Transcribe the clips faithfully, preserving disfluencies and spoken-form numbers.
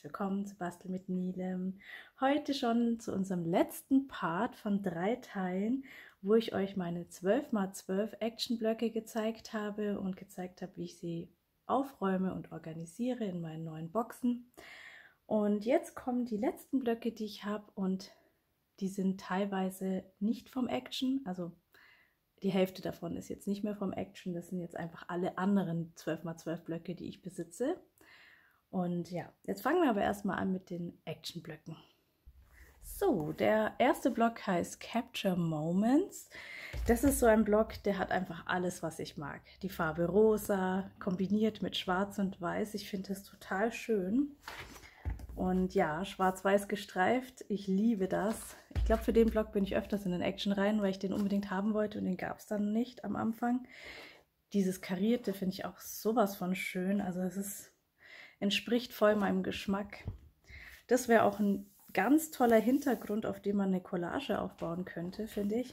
willkommen zu Bastel mit Nilem. Heute schon zu unserem letzten Part von drei Teilen, wo ich euch meine zwölf mal zwölf Actionblöcke gezeigt habe und gezeigt habe, wie ich sie aufräume und organisiere in meinen neuen Boxen. Und jetzt kommen die letzten Blöcke, die ich habe, und die sind teilweise nicht vom Action, also die Hälfte davon ist jetzt nicht mehr vom Action, das sind jetzt einfach alle anderen zwölf mal zwölf Blöcke, die ich besitze. Und ja, jetzt fangen wir aber erstmal an mit den Action-Blöcken. So, der erste Block heißt Capture Moments. Das ist so ein Block, der hat einfach alles, was ich mag. Die Farbe rosa, kombiniert mit schwarz und weiß. Ich finde das total schön. Und ja, schwarz-weiß gestreift, ich liebe das. Ich glaube, für den Block bin ich öfters in den Action rein, weil ich den unbedingt haben wollte und den gab es dann nicht am Anfang. Dieses Karierte finde ich auch sowas von schön. Also es ist... entspricht voll meinem Geschmack. Das wäre auch ein ganz toller Hintergrund, auf dem man eine Collage aufbauen könnte, finde ich.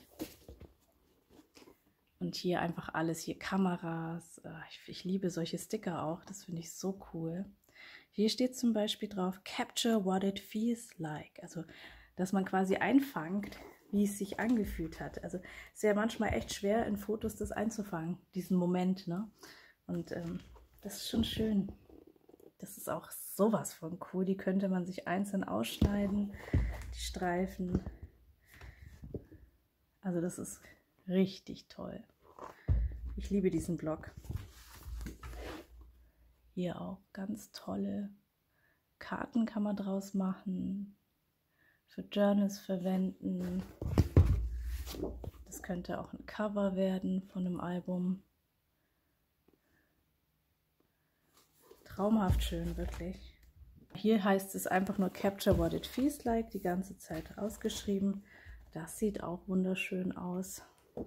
Und hier einfach alles, hier Kameras. Ich, ich liebe solche Sticker auch, das finde ich so cool. Hier steht zum Beispiel drauf, Capture what it feels like. Also, dass man quasi einfangt, wie es sich angefühlt hat. Also, es ist ja manchmal echt schwer, in Fotos das einzufangen, diesen Moment, ne? Und ähm, das ist schon schön. Das ist auch sowas von cool. Die könnte man sich einzeln ausschneiden, die Streifen. Also das ist richtig toll. Ich liebe diesen Block. Hier auch ganz tolle Karten kann man draus machen. Für Journals verwenden. Das könnte auch ein Cover werden von einem Album. Traumhaft schön, wirklich. Hier heißt es einfach nur Capture what it feels like, die ganze Zeit ausgeschrieben. Das sieht auch wunderschön aus.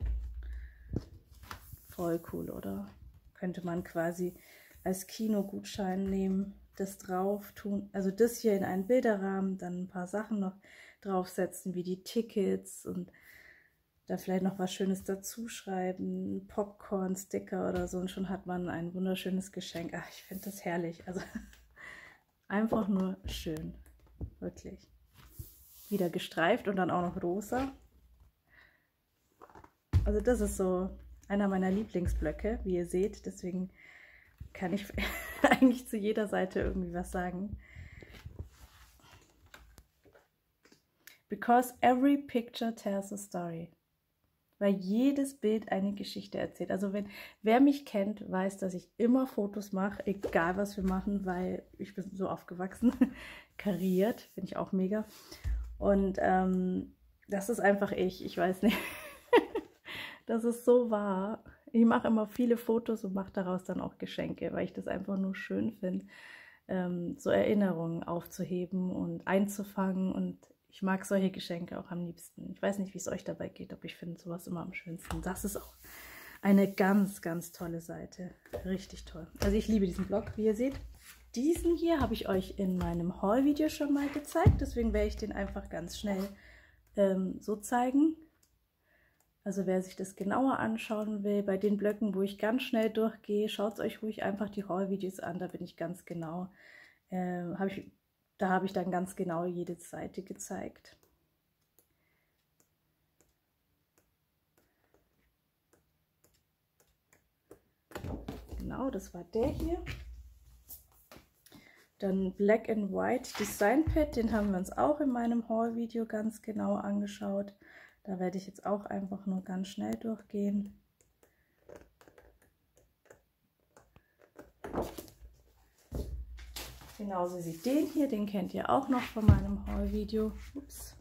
Voll cool, oder? Könnte man quasi als Kinogutschein nehmen, das drauf tun, also das hier in einen Bilderrahmen, dann ein paar Sachen noch draufsetzen, wie die Tickets und da vielleicht noch was Schönes dazu schreiben, Popcorn, Sticker oder so, und schon hat man ein wunderschönes Geschenk. Ach, ich finde das herrlich. Also einfach nur schön, wirklich. Wieder gestreift und dann auch noch rosa. Also das ist so einer meiner Lieblingsblöcke, wie ihr seht. Deswegen kann ich eigentlich zu jeder Seite irgendwie was sagen. Because every picture tells a story. Weil jedes Bild eine Geschichte erzählt. Also wenn wer mich kennt, weiß, dass ich immer Fotos mache, egal was wir machen, weil ich bin so aufgewachsen. Kariert, finde ich auch mega. Und ähm, das ist einfach ich, ich weiß nicht. Das ist so wahr. Ich mache immer viele Fotos und mache daraus dann auch Geschenke, weil ich das einfach nur schön finde, ähm, so Erinnerungen aufzuheben und einzufangen, und ich mag solche Geschenke auch am liebsten. Ich weiß nicht, wie es euch dabei geht, aber ich finde sowas immer am schönsten. Das ist auch eine ganz, ganz tolle Seite. Richtig toll. Also ich liebe diesen Blog, wie ihr seht. Diesen hier habe ich euch in meinem Haul-Video schon mal gezeigt. Deswegen werde ich den einfach ganz schnell ähm, so zeigen. Also wer sich das genauer anschauen will, bei den Blöcken, wo ich ganz schnell durchgehe, schaut euch ruhig einfach die Haul-Videos an. Da bin ich ganz genau, äh, habe ich... Da habe ich dann ganz genau jede Seite gezeigt. Genau, das war der hier. Dann Black and White Design Pad, den haben wir uns auch in meinem Haul-Video ganz genau angeschaut. Da werde ich jetzt auch einfach nur ganz schnell durchgehen. Genauso wie den hier, den kennt ihr auch noch von meinem Haul-Video. Ups.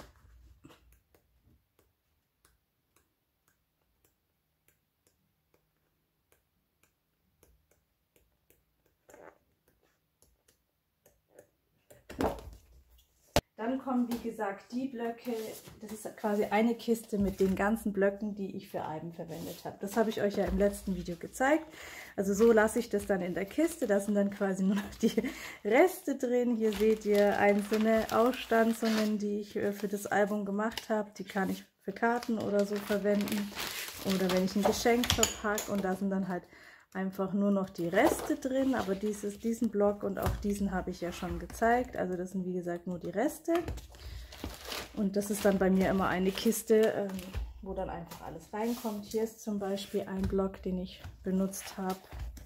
Dann kommen, wie gesagt, die Blöcke, das ist quasi eine Kiste mit den ganzen Blöcken, die ich für Alben verwendet habe. Das habe ich euch ja im letzten Video gezeigt. Also so lasse ich das dann in der Kiste. Da sind dann quasi nur noch die Reste drin. Hier seht ihr einzelne Ausstanzungen, die ich für das Album gemacht habe. Die kann ich für Karten oder so verwenden. Oder wenn ich ein Geschenk verpacke, und da sind dann halt einfach nur noch die Reste drin, aber dieses, diesen Block und auch diesen habe ich ja schon gezeigt. Also das sind wie gesagt nur die Reste. Und das ist dann bei mir immer eine Kiste, ähm, wo dann einfach alles reinkommt. Hier ist zum Beispiel ein Block, den ich benutzt habe.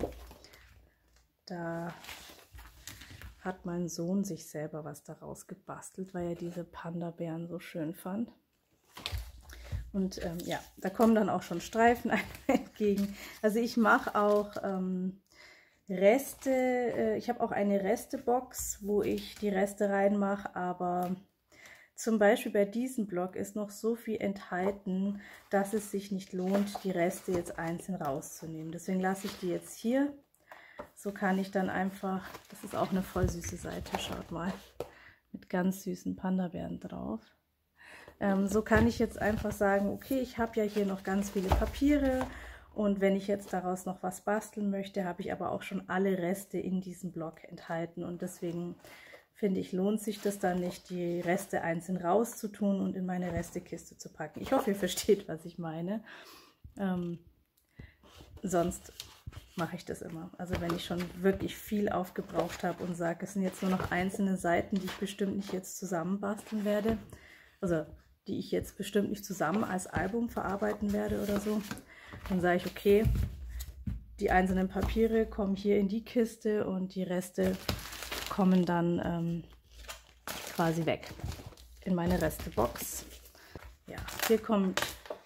Da hat mein Sohn sich selber was daraus gebastelt, weil er diese Panda-Bären so schön fand. Und ähm, ja, da kommen dann auch schon Streifen entgegen. Also ich mache auch ähm, Reste, äh, ich habe auch eine Restebox, wo ich die Reste reinmache, aber zum Beispiel bei diesem Block ist noch so viel enthalten, dass es sich nicht lohnt, die Reste jetzt einzeln rauszunehmen. Deswegen lasse ich die jetzt hier. So kann ich dann einfach, das ist auch eine voll süße Seite, schaut mal, mit ganz süßen Panda-Bären drauf. Ähm, so kann ich jetzt einfach sagen, okay, ich habe ja hier noch ganz viele Papiere und wenn ich jetzt daraus noch was basteln möchte, habe ich aber auch schon alle Reste in diesem Block enthalten und deswegen finde ich, lohnt sich das dann nicht, die Reste einzeln rauszutun und in meine Restekiste zu packen. Ich hoffe, ihr versteht, was ich meine. Ähm, sonst mache ich das immer. Also wenn ich schon wirklich viel aufgebraucht habe und sage, es sind jetzt nur noch einzelne Seiten, die ich bestimmt nicht jetzt zusammenbasteln werde, also die ich jetzt bestimmt nicht zusammen als Album verarbeiten werde oder so, dann sage ich, okay, die einzelnen Papiere kommen hier in die Kiste und die Reste kommen dann ähm, quasi weg in meine Restebox. Ja, hier kommt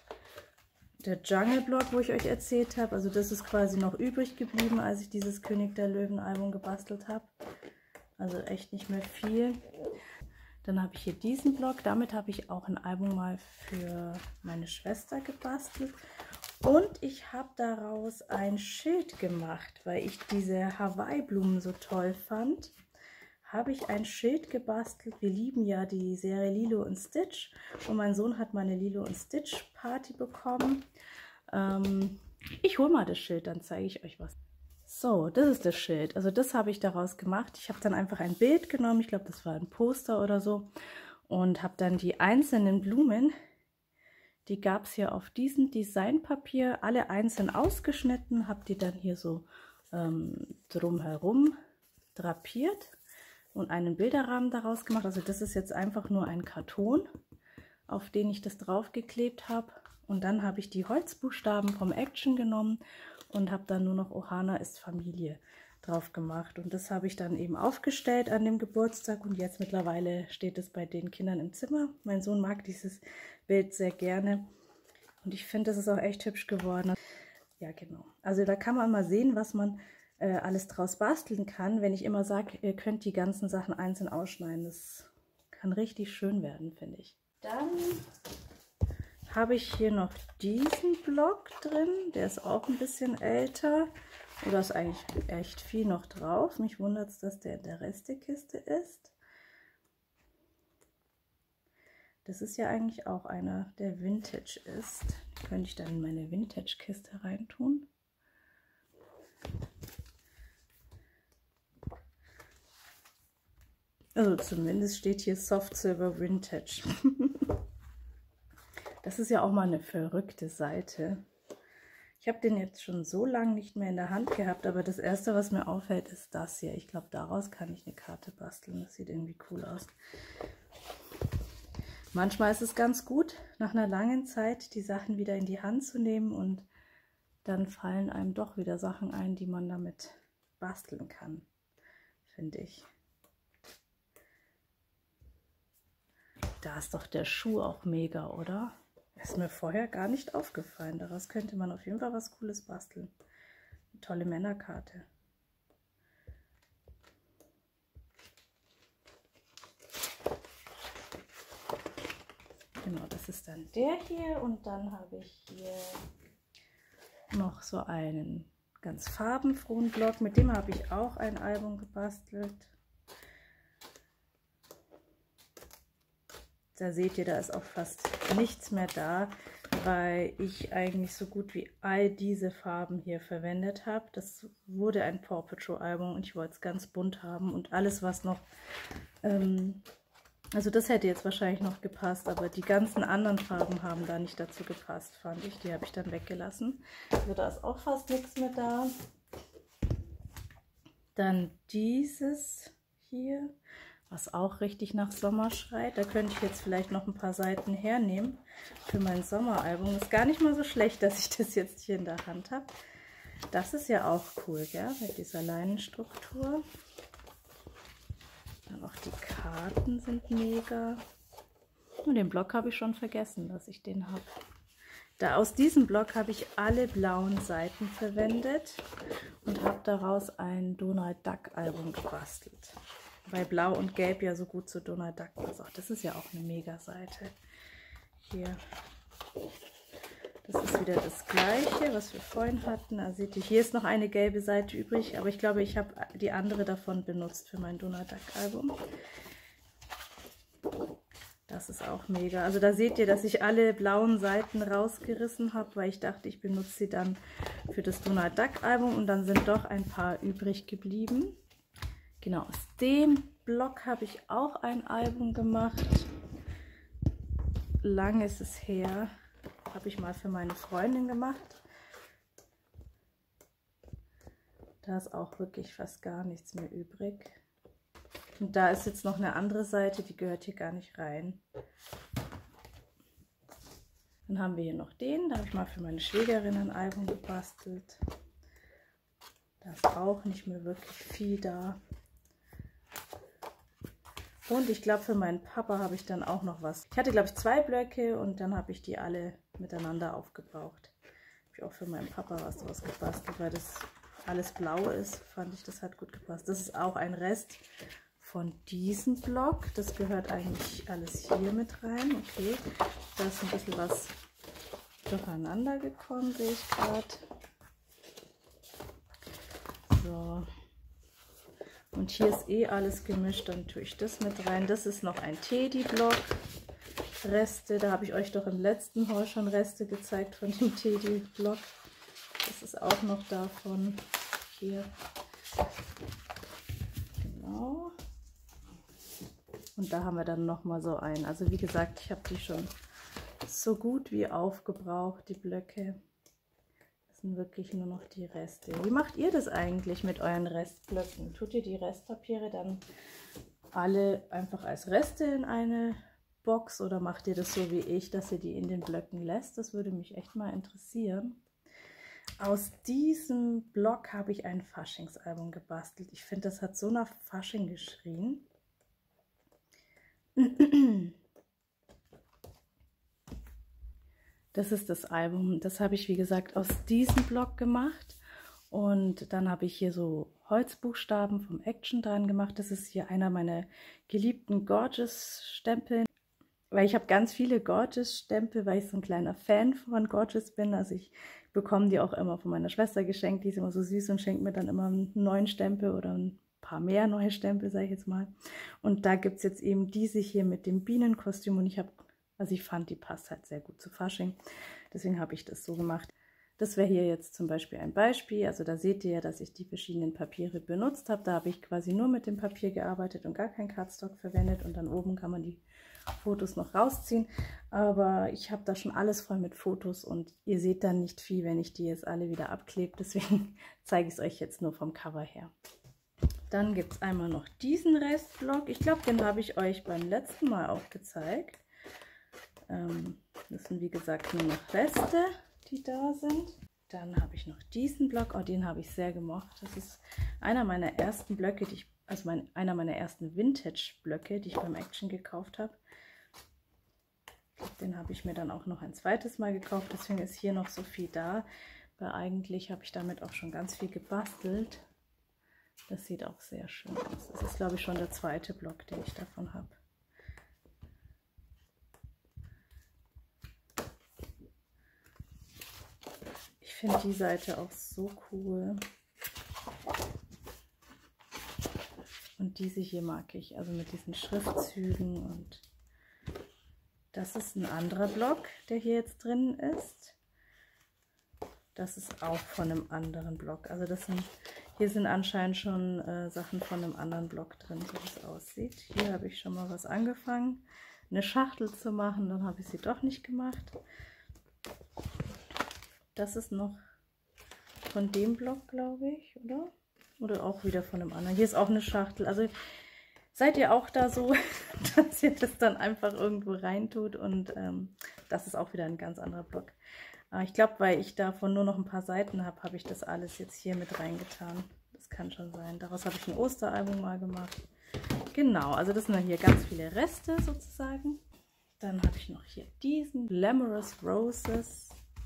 der Jungle Block, wo ich euch erzählt habe. Also das ist quasi noch übrig geblieben, als ich dieses König der Löwen Album gebastelt habe. Also echt nicht mehr viel. Dann habe ich hier diesen Block. Damit habe ich auch ein Album mal für meine Schwester gebastelt. Und ich habe daraus ein Schild gemacht, weil ich diese Hawaii-Blumen so toll fand. Habe ich ein Schild gebastelt. Wir lieben ja die Serie Lilo und Stitch. Und mein Sohn hat meine Lilo und Stitch Party bekommen. Ähm, ich hole mal das Schild, dann zeige ich euch was. So, das ist das Schild. Also das habe ich daraus gemacht. Ich habe dann einfach ein Bild genommen. Ich glaube, das war ein Poster oder so. Und habe dann die einzelnen Blumen, die gab es hier auf diesem Designpapier, alle einzeln ausgeschnitten. Habe die dann hier so ähm, drumherum drapiert und einen Bilderrahmen daraus gemacht. Also das ist jetzt einfach nur ein Karton, auf den ich das draufgeklebt habe. Und dann habe ich die Holzbuchstaben vom Action genommen und habe dann nur noch Ohana ist Familie drauf gemacht. Und das habe ich dann eben aufgestellt an dem Geburtstag und jetzt mittlerweile steht es bei den Kindern im Zimmer. Mein Sohn mag dieses Bild sehr gerne und ich finde, das ist auch echt hübsch geworden. Ja, genau. Also da kann man mal sehen, was man äh, alles draus basteln kann, wenn ich immer sage, ihr könnt die ganzen Sachen einzeln ausschneiden. Das kann richtig schön werden, finde ich. Dann habe ich hier noch diesen Block drin, der ist auch ein bisschen älter. Oder ist eigentlich echt viel noch drauf. Mich wundert es, dass der in der Restekiste ist. Das ist ja eigentlich auch einer, der Vintage ist. Den könnte ich dann in meine Vintage-Kiste reintun. Also zumindest steht hier Soft Silver Vintage. Das ist ja auch mal eine verrückte Seite. Ich habe den jetzt schon so lange nicht mehr in der Hand gehabt, aber das erste, was mir auffällt, ist das hier. Ich glaube, daraus kann ich eine Karte basteln. Das sieht irgendwie cool aus. Manchmal ist es ganz gut, nach einer langen Zeit die Sachen wieder in die Hand zu nehmen und dann fallen einem doch wieder Sachen ein, die man damit basteln kann, finde ich. Da ist doch der Schuh auch mega, oder? Ist mir vorher gar nicht aufgefallen. Daraus könnte man auf jeden Fall was Cooles basteln. Eine tolle Männerkarte. Genau, das ist dann der hier. Und dann habe ich hier noch so einen ganz farbenfrohen Block. Mit dem habe ich auch ein Album gebastelt. Da seht ihr, da ist auch fast nichts mehr da, weil ich eigentlich so gut wie all diese Farben hier verwendet habe. Das wurde ein Paw Patrol Album und ich wollte es ganz bunt haben. Und alles, was noch ähm, Also das hätte jetzt wahrscheinlich noch gepasst, aber die ganzen anderen Farben haben da nicht dazu gepasst, fand ich. Die habe ich dann weggelassen. Also da ist auch fast nichts mehr da. Dann dieses hier, was auch richtig nach Sommer schreit. Da könnte ich jetzt vielleicht noch ein paar Seiten hernehmen für mein Sommeralbum. Ist gar nicht mal so schlecht, dass ich das jetzt hier in der Hand habe. Das ist ja auch cool, gell? Mit dieser Leinenstruktur. Dann auch die Karten sind mega. Und den Block habe ich schon vergessen, dass ich den habe. Da aus diesem Block habe ich alle blauen Seiten verwendet und habe daraus ein Donald Duck Album gebastelt. Weil Blau und Gelb ja so gut zu Donald Duck passt. Das ist ja auch eine Mega-Seite. Hier. Das ist wieder das gleiche, was wir vorhin hatten. Da seht ihr, hier ist noch eine gelbe Seite übrig, aber ich glaube, ich habe die andere davon benutzt für mein Donald Duck Album. Das ist auch mega. Also da seht ihr, dass ich alle blauen Seiten rausgerissen habe, weil ich dachte, ich benutze sie dann für das Donald Duck Album und dann sind doch ein paar übrig geblieben. Genau, aus dem Block habe ich auch ein Album gemacht. Lang ist es her. Habe ich mal für meine Freundin gemacht. Da ist auch wirklich fast gar nichts mehr übrig. Und da ist jetzt noch eine andere Seite, die gehört hier gar nicht rein. Dann haben wir hier noch den, da habe ich mal für meine Schwägerin ein Album gebastelt. Da ist auch nicht mehr wirklich viel da. Und ich glaube, für meinen Papa habe ich dann auch noch was. Ich hatte, glaube ich, zwei Blöcke und dann habe ich die alle miteinander aufgebraucht. Habe ich auch für meinen Papa was draus gebastelt, weil das alles blau ist, fand ich, das hat gut gepasst. Das ist auch ein Rest von diesem Block. Das gehört eigentlich alles hier mit rein. Okay, da ist ein bisschen was durcheinander gekommen, sehe ich gerade. So. Und hier ist eh alles gemischt, dann tue ich das mit rein. Das ist noch ein Teddy-Block. Reste, da habe ich euch doch im letzten Haul schon Reste gezeigt von dem Teddy-Block. Das ist auch noch davon. Hier. Genau. Und da haben wir dann nochmal so einen. Also wie gesagt, ich habe die schon so gut wie aufgebraucht, die Blöcke. Das sind wirklich nur noch die Reste. Wie macht ihr das eigentlich mit euren Restblöcken? Tut ihr die Restpapiere dann alle einfach als Reste in eine Box oder macht ihr das so wie ich, dass ihr die in den Blöcken lässt? Das würde mich echt mal interessieren. Aus diesem Block habe ich ein Faschingsalbum gebastelt. Ich finde, das hat so nach Fasching geschrien. Das ist das Album. Das habe ich, wie gesagt, aus diesem Block gemacht. Und dann habe ich hier so Holzbuchstaben vom Action dran gemacht. Das ist hier einer meiner geliebten Gorgeous-Stempel. Weil ich habe ganz viele Gorgeous-Stempel, weil ich so ein kleiner Fan von Gorgeous bin. Also ich bekomme die auch immer von meiner Schwester geschenkt. Die ist immer so süß und schenkt mir dann immer einen neuen Stempel oder ein paar mehr neue Stempel, sage ich jetzt mal. Und da gibt es jetzt eben diese hier mit dem Bienenkostüm. Und ich habe, also ich fand, die passt halt sehr gut zu Fasching. Deswegen habe ich das so gemacht. Das wäre hier jetzt zum Beispiel ein Beispiel. Also da seht ihr ja, dass ich die verschiedenen Papiere benutzt habe. Da habe ich quasi nur mit dem Papier gearbeitet und gar kein Cardstock verwendet. Und dann oben kann man die Fotos noch rausziehen. Aber ich habe da schon alles voll mit Fotos und ihr seht dann nicht viel, wenn ich die jetzt alle wieder abklebe. Deswegen zeige ich es euch jetzt nur vom Cover her. Dann gibt es einmal noch diesen Restblock. Ich glaube, den habe ich euch beim letzten Mal auch gezeigt. Ähm, das sind wie gesagt nur noch Reste, die da sind. Dann habe ich noch diesen Block, oh, den habe ich sehr gemocht. Das ist einer meiner ersten Blöcke, die ich, also mein, einer meiner ersten Vintage-Blöcke, die ich beim Action gekauft habe. Den habe ich mir dann auch noch ein zweites Mal gekauft, deswegen ist hier noch so viel da, weil eigentlich habe ich damit auch schon ganz viel gebastelt. Das sieht auch sehr schön aus. Das ist, glaube ich, schon der zweite Block, den ich davon habe. Ich finde die Seite auch so cool. Und diese hier mag ich, also mit diesen Schriftzügen. Und das ist ein anderer Block, der hier jetzt drin ist. Das ist auch von einem anderen Block. Also das sind Hier sind anscheinend schon äh, Sachen von einem anderen Block drin, so wie es aussieht. Hier habe ich schon mal was angefangen, eine Schachtel zu machen, dann habe ich sie doch nicht gemacht. Das ist noch von dem Block, glaube ich, oder? Oder auch wieder von einem anderen. Hier ist auch eine Schachtel. Also seid ihr auch da so, dass ihr das dann einfach irgendwo reintut und ähm, das ist auch wieder ein ganz anderer Block. Aber ich glaube, weil ich davon nur noch ein paar Seiten habe, habe ich das alles jetzt hier mit reingetan. Das kann schon sein. Daraus habe ich ein Osteralbum mal gemacht. Genau, also das sind dann hier ganz viele Reste sozusagen. Dann habe ich noch hier diesen Glamorous Roses.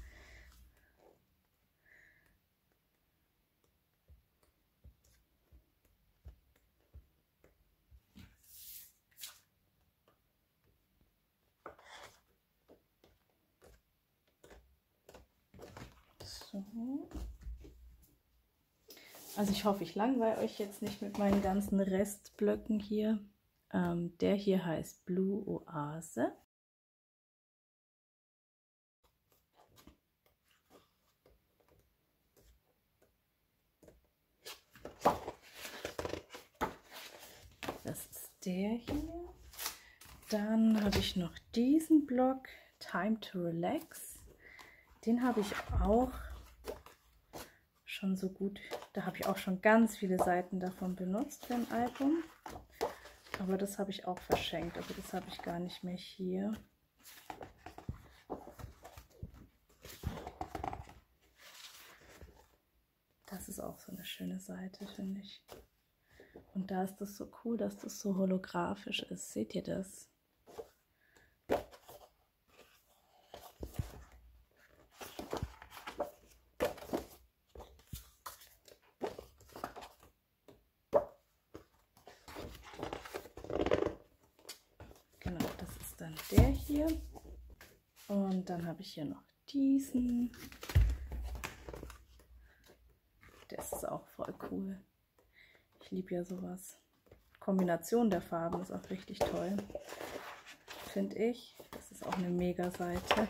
So. Also ich hoffe, ich langweile euch jetzt nicht mit meinen ganzen Restblöcken hier. Ähm, der hier heißt Blue Oase. Das ist der hier. Dann habe ich noch diesen Block, Time to Relax. Den habe ich auch schon so gut, da habe ich auch schon ganz viele Seiten davon benutzt für ein Album. Aber das habe ich auch verschenkt, aber das habe ich gar nicht mehr hier. Das ist auch so eine schöne Seite, finde ich. Und da ist das so cool, dass das so holographisch ist. Seht ihr das? Genau, das ist dann der hier. Und dann habe ich hier noch diesen. Das ist auch voll cool. Ich liebe ja sowas. Kombination der Farben ist auch richtig toll, finde ich. Das ist auch eine mega Seite.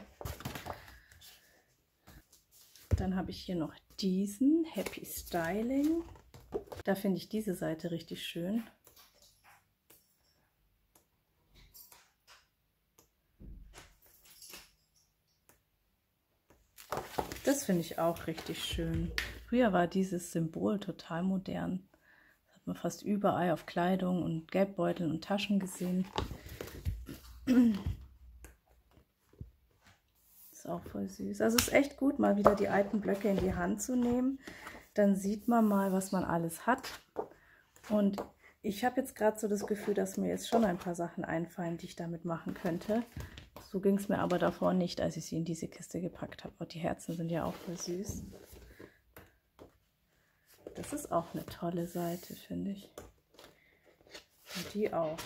Dann habe ich hier noch diesen Happy Styling. Da finde ich diese Seite richtig schön. Das finde ich auch richtig schön. Früher war dieses Symbol total modern. Das hat man fast überall auf Kleidung und Geldbeuteln und Taschen gesehen. Ist auch voll süß. Also es ist echt gut, mal wieder die alten Blöcke in die Hand zu nehmen. Dann sieht man mal, was man alles hat. Und ich habe jetzt gerade so das Gefühl, dass mir jetzt schon ein paar Sachen einfallen, die ich damit machen könnte. So ging es mir aber davor nicht, als ich sie in diese Kiste gepackt habe. Und die Herzen sind ja auch voll süß. Das ist auch eine tolle Seite, finde ich. Und die auch.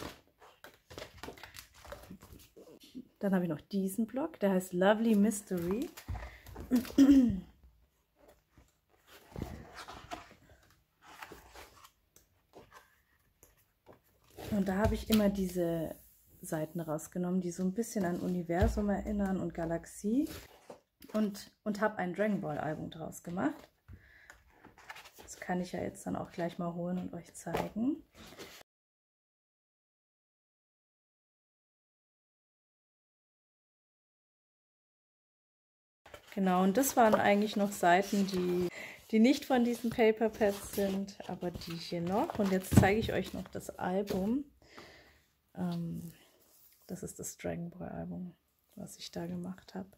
Dann habe ich noch diesen Block, der heißt Lovely Mystery. Und da habe ich immer diese Seiten rausgenommen, die so ein bisschen an Universum erinnern und Galaxie. Und, und habe ein Dragon Ball Album draus gemacht. Das kann ich ja jetzt dann auch gleich mal holen und euch zeigen. Genau, und das waren eigentlich noch Seiten, die, die nicht von diesen Paper Pads sind, aber die hier noch. Und jetzt zeige ich euch noch das Album. Ähm, das ist das Dragon Ball Album, was ich da gemacht habe.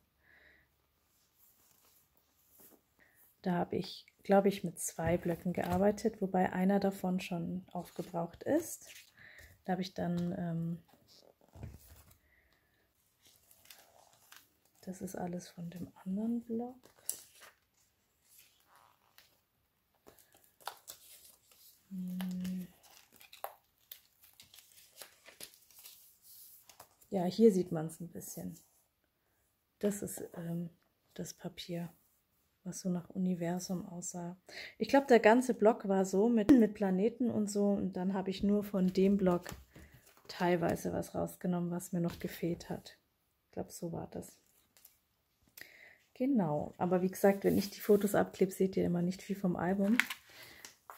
Da habe ich, glaube ich, mit zwei Blöcken gearbeitet, wobei einer davon schon aufgebraucht ist. Da habe ich dann... Ähm, Das ist alles von dem anderen Block. Hm. Ja, hier sieht man es ein bisschen. Das ist ähm, das Papier, was so nach Universum aussah. Ich glaube, der ganze Block war so mit, mit Planeten und so. Und dann habe ich nur von dem Block teilweise was rausgenommen, was mir noch gefehlt hat. Ich glaube, so war das. Genau, aber wie gesagt, wenn ich die Fotos abklebe, seht ihr immer nicht viel vom Album.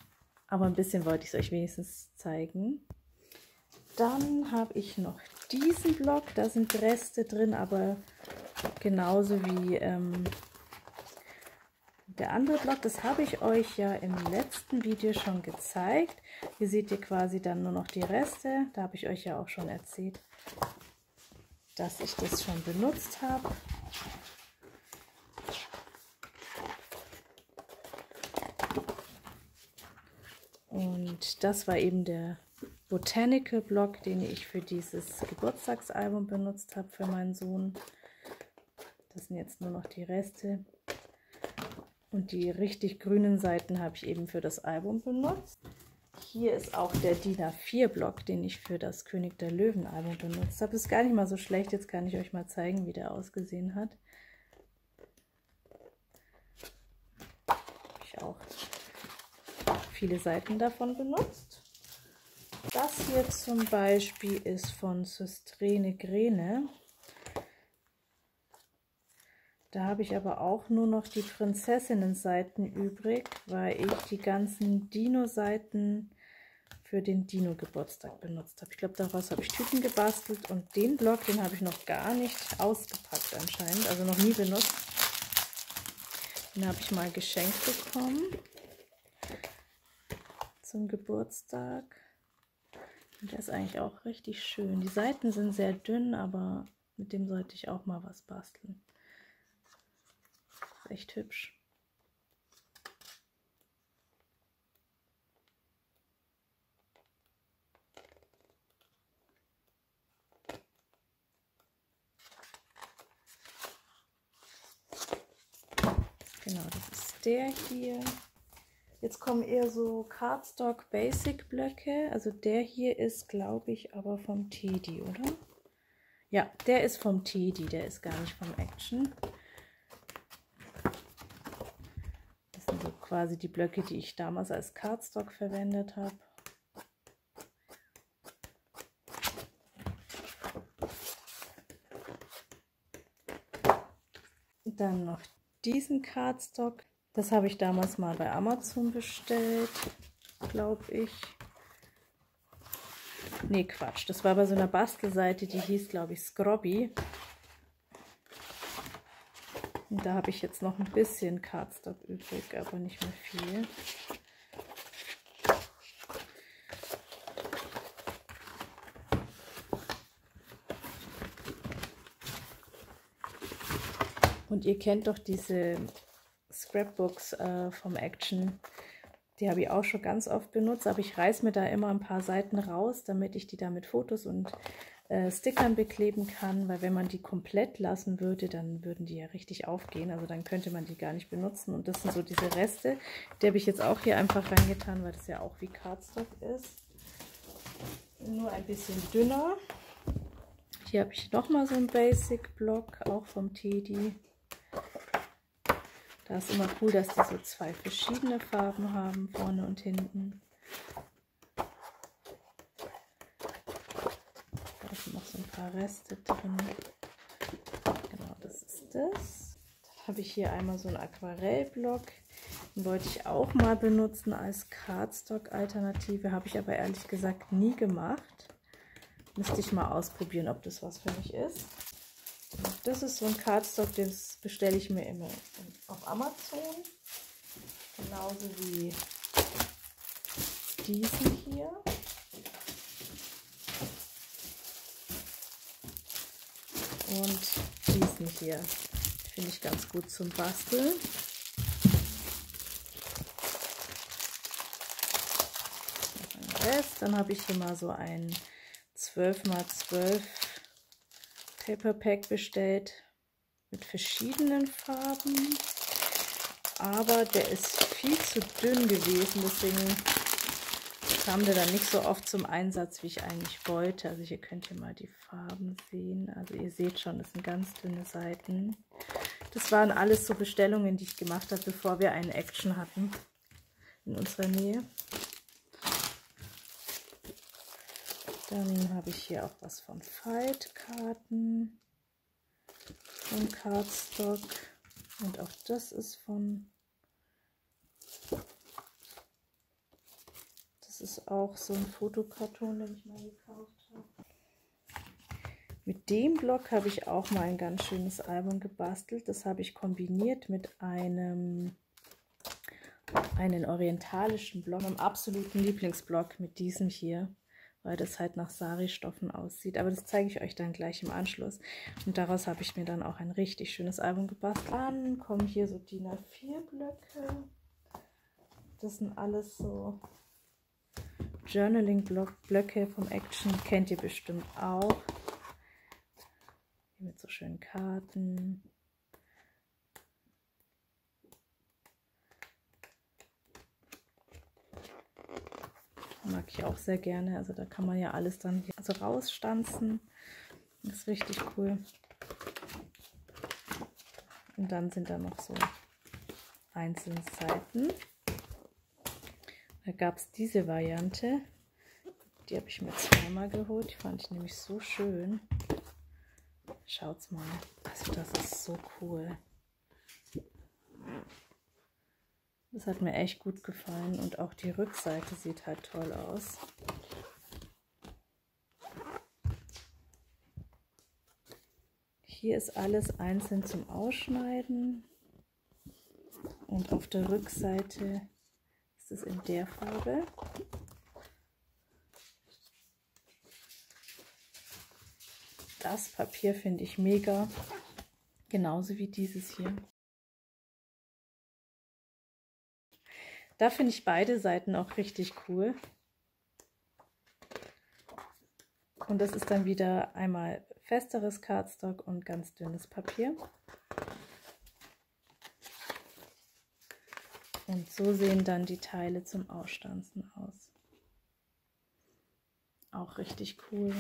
Aber ein bisschen wollte ich es euch wenigstens zeigen. Dann habe ich noch diesen Block, da sind Reste drin, aber genauso wie ähm, der andere Block, das habe ich euch ja im letzten Video schon gezeigt. Hier seht ihr quasi dann nur noch die Reste. Da habe ich euch ja auch schon erzählt, dass ich das schon benutzt habe. Und das war eben der Botanical Block, den ich für dieses Geburtstagsalbum benutzt habe für meinen Sohn. Das sind jetzt nur noch die Reste. Und die richtig grünen Seiten habe ich eben für das Album benutzt. Hier ist auch der D I N A vier Block, den ich für das König der Löwen Album benutzt habe. Das ist gar nicht mal so schlecht. Jetzt kann ich euch mal zeigen, wie der ausgesehen hat. Ich auch viele Seiten davon benutzt. Das hier zum Beispiel ist von Søstrene Grene. Da habe ich aber auch nur noch die Prinzessinnen-Seiten übrig, weil ich die ganzen Dino-Seiten für den Dino-Geburtstag benutzt habe. Ich glaube, daraus habe ich Tüten gebastelt und den Block, den habe ich noch gar nicht ausgepackt anscheinend, also noch nie benutzt. Den habe ich mal geschenkt bekommen zum Geburtstag. Und der ist eigentlich auch richtig schön. Die Seiten sind sehr dünn, aber mit dem sollte ich auch mal was basteln. Ist echt hübsch. Genau, das ist der hier. Jetzt kommen eher so Cardstock Basic Blöcke. Also der hier ist, glaube ich, aber vom Teddy, oder? Ja, der ist vom Teddy, der ist gar nicht vom Action. Das sind so quasi die Blöcke, die ich damals als Cardstock verwendet habe. Dann noch diesen Cardstock. Das habe ich damals mal bei Amazon bestellt, glaube ich. Nee, Quatsch. Das war bei so einer Bastelseite, die hieß, glaube ich, Scrobby. Und da habe ich jetzt noch ein bisschen Cardstock übrig, aber nicht mehr viel. Und ihr kennt doch diese Scrapbooks äh, vom Action. Die habe ich auch schon ganz oft benutzt, aber ich reiße mir da immer ein paar Seiten raus, damit ich die da mit Fotos und äh, Stickern bekleben kann, weil wenn man die komplett lassen würde, dann würden die ja richtig aufgehen, also dann könnte man die gar nicht benutzen. Und das sind so diese Reste, die habe ich jetzt auch hier einfach reingetan, weil das ja auch wie Cardstock ist. Nur ein bisschen dünner. Hier habe ich nochmal so einen Basic-Block, auch vom Teddy. Da ist immer cool, dass die so zwei verschiedene Farben haben, vorne und hinten. Da sind noch so ein paar Reste drin. Genau, das ist das. Dann habe ich hier einmal so einen Aquarellblock. Den wollte ich auch mal benutzen als Cardstock-Alternative, habe ich aber ehrlich gesagt nie gemacht. Müsste ich mal ausprobieren, ob das was für mich ist. Das ist so ein Cardstock, das bestelle ich mir immer auf Amazon. Genauso wie diesen hier. Und diesen hier. Finde ich ganz gut zum Basteln. Noch ein Rest. Dann habe ich hier mal so ein zwölf mal zwölf Paper Pack bestellt mit verschiedenen Farben, aber der ist viel zu dünn gewesen, deswegen kam der dann nicht so oft zum Einsatz, wie ich eigentlich wollte. Also hier könnt ihr mal die Farben sehen, also ihr seht schon, das sind ganz dünne Seiten. Das waren alles so Bestellungen, die ich gemacht habe, bevor wir einen Action hatten in unserer Nähe. Dann habe ich hier auch was von Faltkarten, von Cardstock und auch das ist von ist auch so ein Fotokarton, den ich mal gekauft habe. Mit dem Block habe ich auch mal ein ganz schönes Album gebastelt. Das habe ich kombiniert mit einem, einen orientalischen Block, meinem absoluten Lieblingsblock mit diesem hier, weil das halt nach Sari-Stoffen aussieht. Aber das zeige ich euch dann gleich im Anschluss. Und daraus habe ich mir dann auch ein richtig schönes Album gebastelt. Dann kommen hier so D I N A vier Blöcke. Das sind alles so Journaling-Blöcke vom Action. Kennt ihr bestimmt auch. Hier mit so schönen Karten. Mag ich auch sehr gerne. Also da kann man ja alles dann also rausstanzen. Das ist richtig cool. Und dann sind da noch so einzelne Seiten. Da gab es diese Variante. Die habe ich mir zweimal geholt. Die fand ich nämlich so schön. Schaut's mal. Also das ist so cool. Das hat mir echt gut gefallen. Und auch die Rückseite sieht halt toll aus. Hier ist alles einzeln zum Ausschneiden. Und auf der Rückseite ist es in der Farbe. Das Papier finde ich mega. Genauso wie dieses hier. Da finde ich beide Seiten auch richtig cool. Und das ist dann wieder einmal festeres Cardstock und ganz dünnes Papier. Und so sehen dann die Teile zum Ausstanzen aus. Auch richtig cool.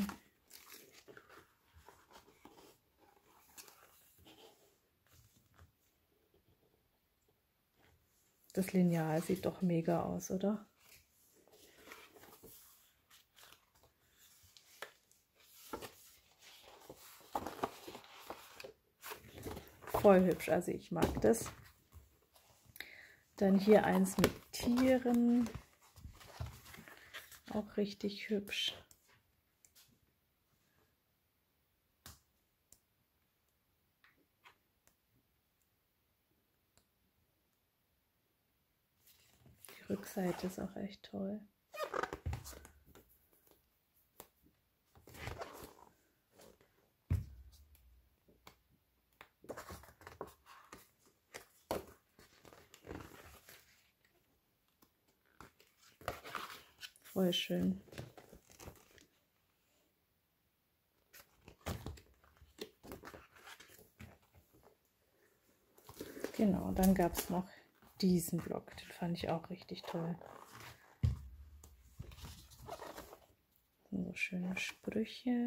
Das Lineal sieht doch mega aus, oder? Voll hübsch, also ich mag das. Dann hier eins mit Tieren. Auch richtig hübsch. Die Rückseite ist auch echt toll. Voll schön. Genau, dann gab es noch diesen Block, den fand ich auch richtig toll. So schöne Sprüche.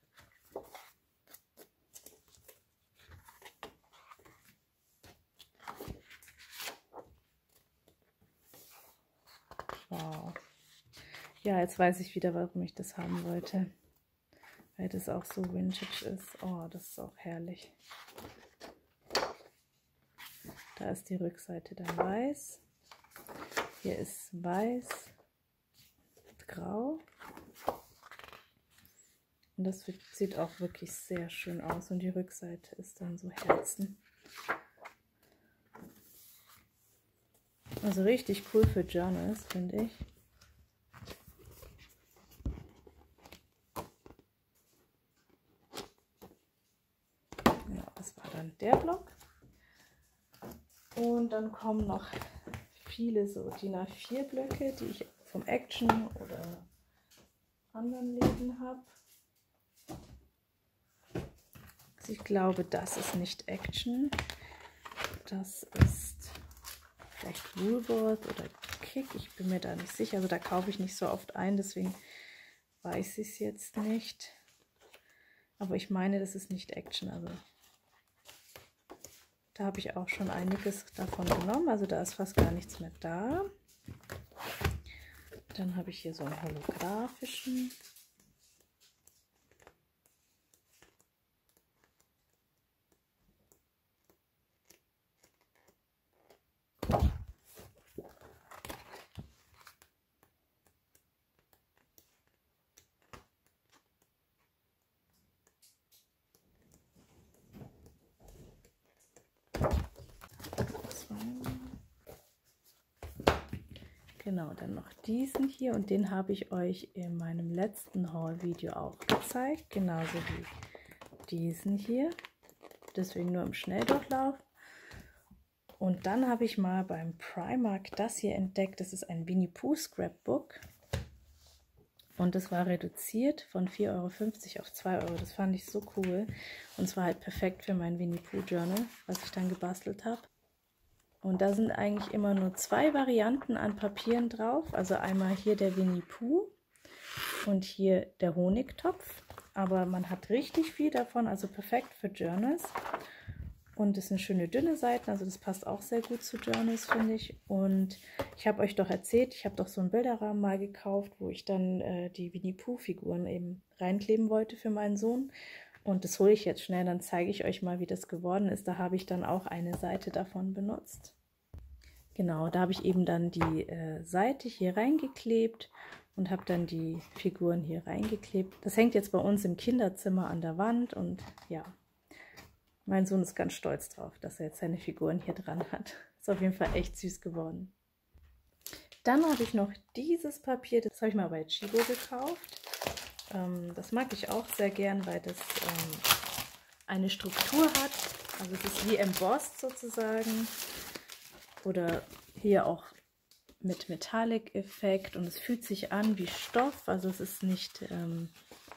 Wow. Ja, jetzt weiß ich wieder, warum ich das haben wollte. Weil das auch so vintage ist. Oh, das ist auch herrlich. Da ist die Rückseite dann weiß. Hier ist weiß und grau. Und das sieht auch wirklich sehr schön aus. Und die Rückseite ist dann so Herzen. Also richtig cool für Journals, finde ich. Ja, das war dann der Block. Und dann kommen noch viele so D I N A vier Blöcke, die ich vom Action oder anderen Läden habe. Also ich glaube, das ist nicht Action. Das ist vielleicht Woolworth oder Kick. Ich bin mir da nicht sicher. Also da kaufe ich nicht so oft ein, deswegen weiß ich es jetzt nicht. Aber ich meine, das ist nicht Action. Also da habe ich auch schon einiges davon genommen. Also da ist fast gar nichts mehr da. Dann habe ich hier so einen holographischen. Genau, dann noch diesen hier und den habe ich euch in meinem letzten Haul-Video auch gezeigt, genauso wie diesen hier, deswegen nur im Schnelldurchlauf. Und dann habe ich mal beim Primark das hier entdeckt, das ist ein Winnie Pooh Scrapbook und das war reduziert von vier Euro fünfzig auf zwei Euro, das fand ich so cool und es war halt perfekt für mein Winnie Pooh Journal, was ich dann gebastelt habe. Und da sind eigentlich immer nur zwei Varianten an Papieren drauf. Also einmal hier der Winnie Pooh und hier der Honigtopf. Aber man hat richtig viel davon, also perfekt für Journals. Und es sind schöne dünne Seiten, also das passt auch sehr gut zu Journals, finde ich. Und ich habe euch doch erzählt, ich habe doch so einen Bilderrahmen mal gekauft, wo ich dann äh, die Winnie Pooh Figuren eben reinkleben wollte für meinen Sohn. Und das hole ich jetzt schnell, dann zeige ich euch mal, wie das geworden ist. Da habe ich dann auch eine Seite davon benutzt. Genau, da habe ich eben dann die äh, Seite hier reingeklebt und habe dann die Figuren hier reingeklebt. Das hängt jetzt bei uns im Kinderzimmer an der Wand und ja, mein Sohn ist ganz stolz drauf, dass er jetzt seine Figuren hier dran hat. Ist auf jeden Fall echt süß geworden. Dann habe ich noch dieses Papier, das habe ich mal bei Chibo gekauft. Ähm, das mag ich auch sehr gern, weil das ähm, eine Struktur hat. Also es ist wie embossed sozusagen. Oder hier auch mit Metallic-Effekt und es fühlt sich an wie Stoff, also es ist nicht, ähm,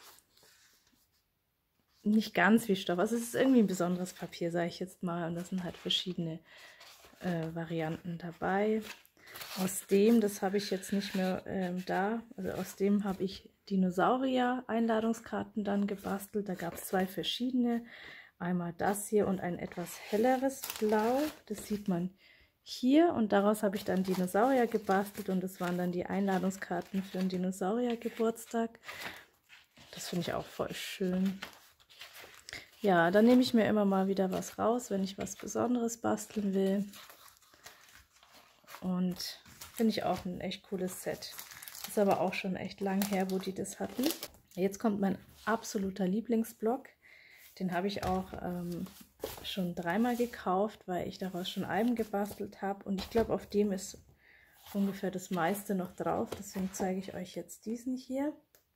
nicht ganz wie Stoff, also es ist irgendwie ein besonderes Papier, sage ich jetzt mal, und da sind halt verschiedene äh, Varianten dabei. Aus dem, das habe ich jetzt nicht mehr ähm, da, also aus dem habe ich Dinosaurier-Einladungskarten dann gebastelt, da gab es zwei verschiedene, einmal das hier und ein etwas helleres Blau, das sieht man hier und daraus habe ich dann Dinosaurier gebastelt und das waren dann die Einladungskarten für den Dinosaurier-Geburtstag. Das finde ich auch voll schön. Ja, dann nehme ich mir immer mal wieder was raus, wenn ich was Besonderes basteln will. Und finde ich auch ein echt cooles Set. Ist aber auch schon echt lang her, wo die das hatten. Jetzt kommt mein absoluter Lieblingsblock. Den habe ich auch ähm, schon dreimal gekauft, weil ich daraus schon Alben gebastelt habe. Und ich glaube, auf dem ist ungefähr das meiste noch drauf. Deswegen zeige ich euch jetzt diesen hier.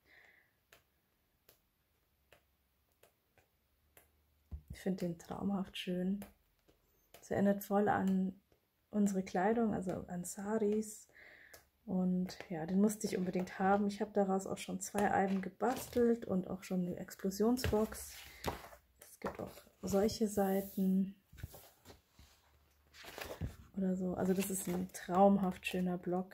Ich finde den traumhaft schön. Es erinnert voll an unsere Kleidung, also an Saris. Und ja, den musste ich unbedingt haben. Ich habe daraus auch schon zwei Alben gebastelt und auch schon eine Explosionsbox. Es gibt auch solche Seiten oder so. Also das ist ein traumhaft schöner Block.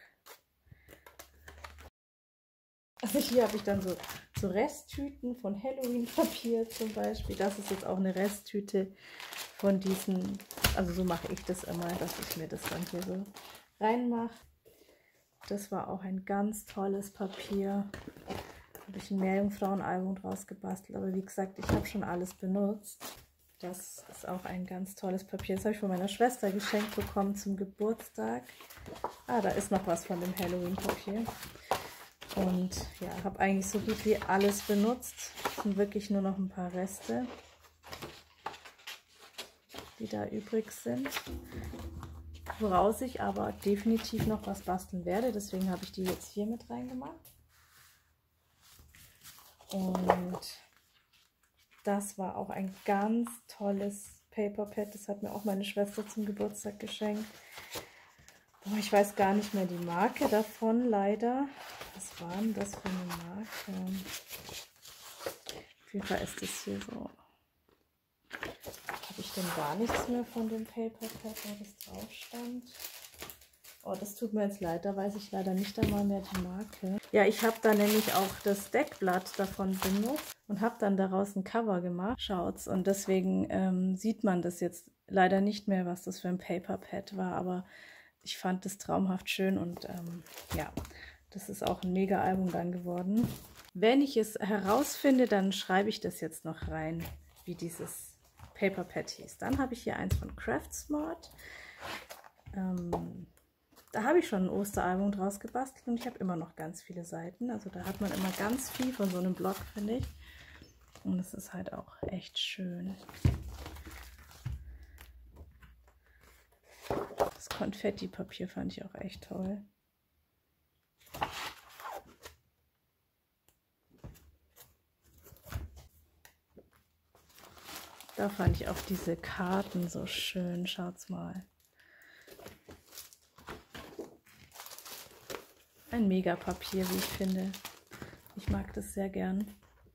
Also hier habe ich dann so, so Resttüten von Halloween-Papier zum Beispiel. Das ist jetzt auch eine Resttüte von diesen, also so mache ich das immer, dass ich mir das dann hier so reinmache. Das war auch ein ganz tolles Papier. Da habe ich ein Meerjungfrauen-Album draus gebastelt. Aber wie gesagt, ich habe schon alles benutzt. Das ist auch ein ganz tolles Papier. Das habe ich von meiner Schwester geschenkt bekommen zum Geburtstag. Ah, da ist noch was von dem Halloween-Papier. Und ja, habe eigentlich so gut wie alles benutzt. Es sind wirklich nur noch ein paar Reste, die da übrig sind. Woraus ich aber definitiv noch was basteln werde. Deswegen habe ich die jetzt hier mit reingemacht. Und das war auch ein ganz tolles Paperpad. Das hat mir auch meine Schwester zum Geburtstag geschenkt. Boah, ich weiß gar nicht mehr die Marke davon, leider. Was war denn das für eine Marke? Auf jeden Fall ist das hier so. Habe ich denn gar nichts mehr von dem Paperpad, wo das drauf stand? Oh, das tut mir jetzt leid, da weiß ich leider nicht einmal mehr die Marke. Ja, ich habe da nämlich auch das Deckblatt davon benutzt und habe dann daraus ein Cover gemacht. Schaut's, und deswegen ähm, sieht man das jetzt leider nicht mehr, was das für ein Paperpad war, aber ich fand das traumhaft schön und ähm, ja, das ist auch ein Mega-Album dann geworden. Wenn ich es herausfinde, dann schreibe ich das jetzt noch rein, wie dieses Paperpad hieß. Dann habe ich hier eins von Craftsmart. Ähm, da habe ich schon ein Osteralbum draus gebastelt und ich habe immer noch ganz viele Seiten. Also da hat man immer ganz viel von so einem Blog, finde ich. Und es ist halt auch echt schön. Das Konfetti-Papier fand ich auch echt toll. Da fand ich auch diese Karten so schön. Schaut's mal. Ein Mega-Papier, wie ich finde. Ich mag das sehr gern.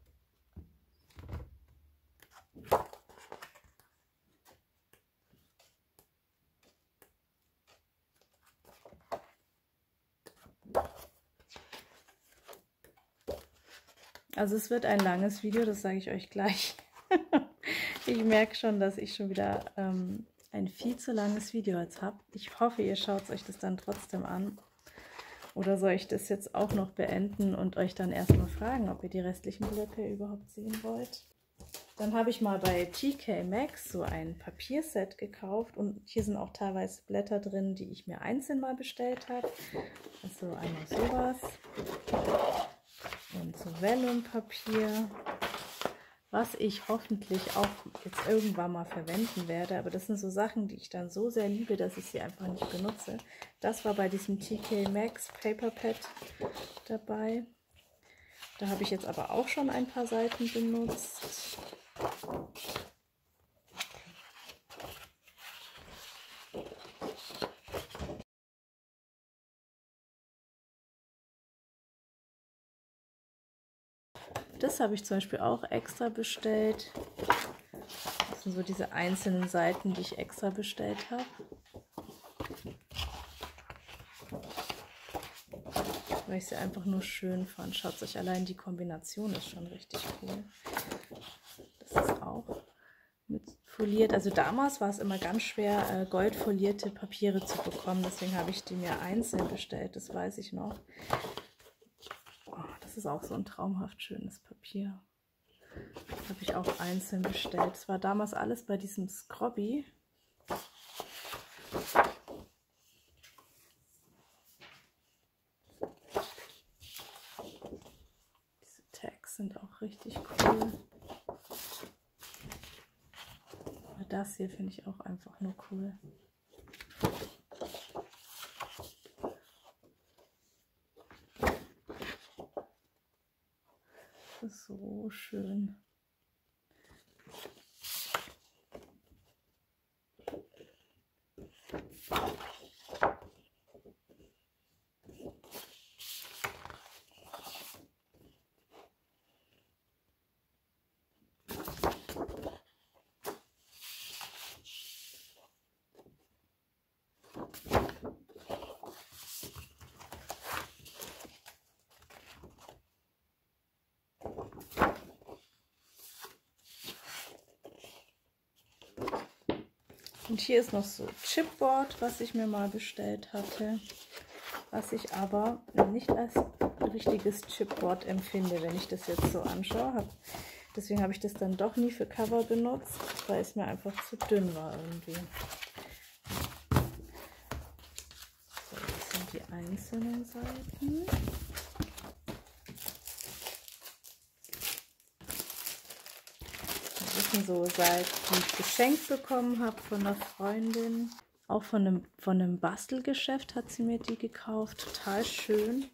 Also es wird ein langes Video, das sage ich euch gleich. Ich merke schon, dass ich schon wieder ähm, ein viel zu langes Video jetzt habe. Ich hoffe, ihr schaut euch das dann trotzdem an. Oder soll ich das jetzt auch noch beenden und euch dann erstmal fragen, ob ihr die restlichen Blöcke überhaupt sehen wollt? Dann habe ich mal bei T K Maxx so ein Papierset gekauft und hier sind auch teilweise Blätter drin, die ich mir einzeln mal bestellt habe. Also einmal sowas und so Vellumpapier, was ich hoffentlich auch jetzt irgendwann mal verwenden werde. Aber das sind so Sachen, die ich dann so sehr liebe, dass ich sie einfach nicht benutze. Das war bei diesem T K Maxx Paper Pad dabei. Da habe ich jetzt aber auch schon ein paar Seiten benutzt. Das habe ich zum Beispiel auch extra bestellt. Das sind so diese einzelnen Seiten, die ich extra bestellt habe. Weil ich sie einfach nur schön fand. Schaut euch allein, die Kombination ist schon richtig cool. Das ist auch mit foliert. Also damals war es immer ganz schwer, goldfolierte Papiere zu bekommen. Deswegen habe ich die mir einzeln bestellt, das weiß ich noch. Oh, das ist auch so ein traumhaft schönes Papier. Das habe ich auch einzeln bestellt. Das war damals alles bei diesem Scrobby. Diese Tags sind auch richtig cool. Aber das hier finde ich auch einfach nur cool. Das ist so schön. Und hier ist noch so Chipboard, was ich mir mal bestellt hatte, was ich aber nicht als richtiges Chipboard empfinde, wenn ich das jetzt so anschaue. Deswegen habe ich das dann doch nie für Cover benutzt, weil es mir einfach zu dünn war irgendwie. So, das sind die einzelnen Seiten. Das sind so Seiten, die ich geschenkt bekommen habe von einer Freundin. Auch von einem, von einem Bastelgeschäft hat sie mir die gekauft. Total schön.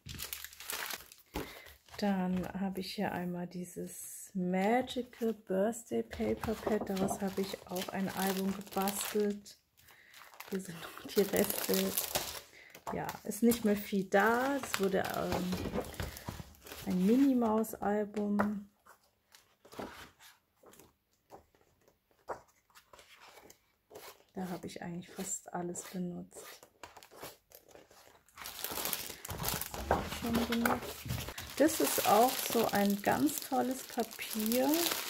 Dann habe ich hier einmal dieses Magical Birthday Paper Pad. Daraus habe ich auch ein Album gebastelt. Hier sind noch die Reste. Ja, ist nicht mehr viel da. Es wurde ähm, ein Mini-Maus-Album. Da habe ich eigentlich fast alles benutzt. Das habe ich schon benutzt. Das ist auch so ein ganz tolles Papier.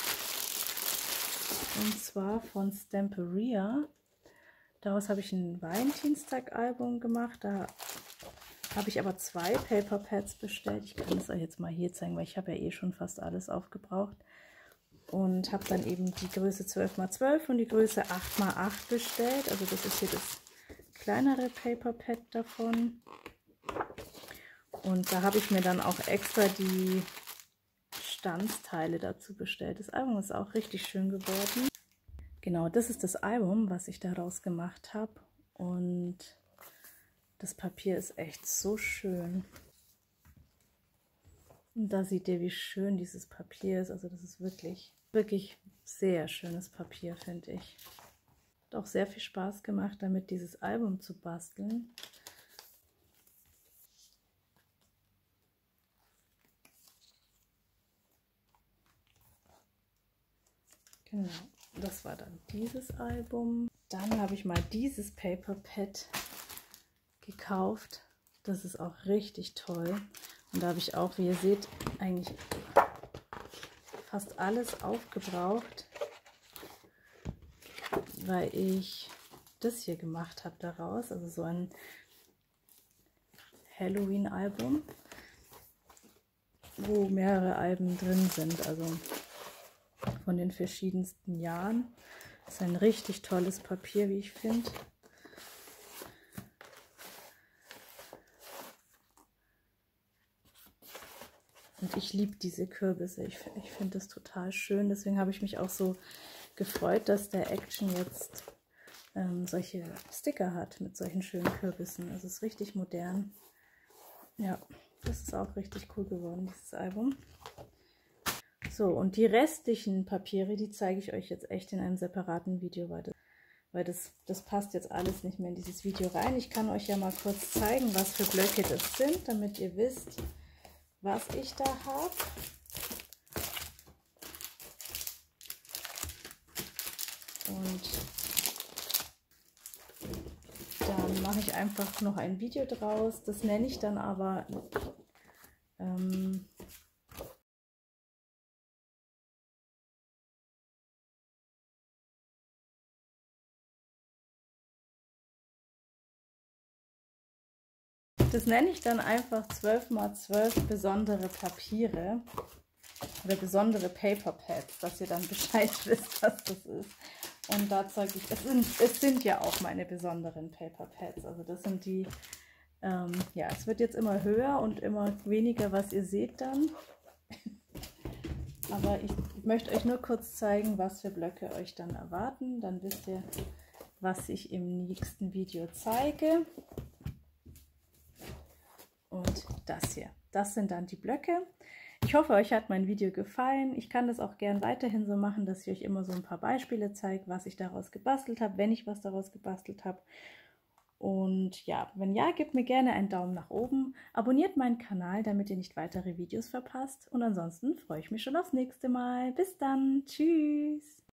Und zwar von Stamperia. Daraus habe ich ein Valentinstag-Album gemacht. Da habe ich aber zwei Paper Pads bestellt. Ich kann es euch jetzt mal hier zeigen, weil ich habe ja eh schon fast alles aufgebraucht. Und habe dann eben die Größe zwölf mal zwölf und die Größe acht mal acht bestellt. Also das ist hier das kleinere Paper Pad davon. Und da habe ich mir dann auch extra die Stanzteile dazu bestellt. Das Album ist auch richtig schön geworden. Genau, das ist das Album, was ich daraus gemacht habe. Und das Papier ist echt so schön. Und da seht ihr, wie schön dieses Papier ist. Also das ist wirklich Wirklich sehr schönes Papier, finde ich. Hat auch sehr viel Spaß gemacht, damit dieses Album zu basteln. Genau, das war dann dieses Album. Dann habe ich mal dieses Paper Pad gekauft. Das ist auch richtig toll. Und da habe ich auch, wie ihr seht, eigentlich fast alles aufgebraucht, weil ich das hier gemacht habe daraus. Also so ein Halloween-Album, wo mehrere Alben drin sind. Also von den verschiedensten Jahren. Das ist ein richtig tolles Papier, wie ich finde. Und ich liebe diese Kürbisse. Ich, ich finde das total schön. Deswegen habe ich mich auch so gefreut, dass der Action jetzt ähm, solche Sticker hat mit solchen schönen Kürbissen. Also es ist richtig modern. Ja, das ist auch richtig cool geworden, dieses Album. So, und die restlichen Papiere, die zeige ich euch jetzt echt in einem separaten Video, weil das, weil das, das passt jetzt alles nicht mehr in dieses Video rein. Ich kann euch ja mal kurz zeigen, was für Blöcke das sind, damit ihr wisst, was ich da habe. Und dann mache ich einfach noch ein Video draus. Das nenne ich dann aber ähm, Das nenne ich dann einfach zwölf mal zwölf besondere Papiere oder besondere Paper Pads, dass ihr dann Bescheid wisst, was das ist. Und da zeige ich, es sind, es sind ja auch meine besonderen Paper Pads. Also das sind die, ähm, ja, es wird jetzt immer höher und immer weniger, was ihr seht dann. Aber ich möchte euch nur kurz zeigen, was für Blöcke euch dann erwarten. Dann wisst ihr, was ich im nächsten Video zeige. Und das hier, das sind dann die Blöcke. Ich hoffe, euch hat mein Video gefallen. Ich kann das auch gern weiterhin so machen, dass ich euch immer so ein paar Beispiele zeige, was ich daraus gebastelt habe, wenn ich was daraus gebastelt habe. Und ja, wenn ja, gebt mir gerne einen Daumen nach oben. Abonniert meinen Kanal, damit ihr nicht weitere Videos verpasst. Und ansonsten freue ich mich schon aufs nächste Mal. Bis dann. Tschüss.